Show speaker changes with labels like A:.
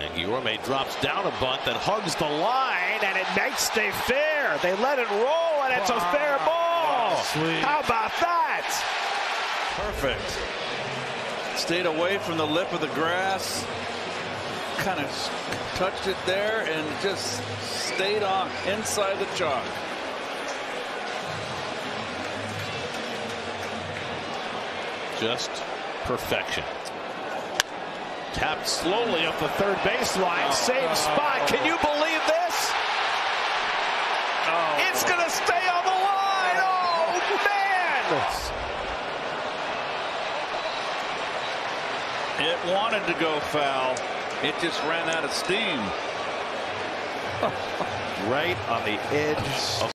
A: Yorme drops down a bunt that hugs the line, and it makes stay fair. They let it roll, and it's a fair ball.
B: Sweet.
A: How about that?
B: Perfect. Stayed away from the lip of the grass. Kind of touched it there and just stayed on inside the chalk.
A: Just perfection. Tapped slowly up the third baseline. Same spot. Can you believe this? It's going to stay on the line. Oh, man.
B: It wanted to go foul. It just ran out of steam.
A: Right on the edge of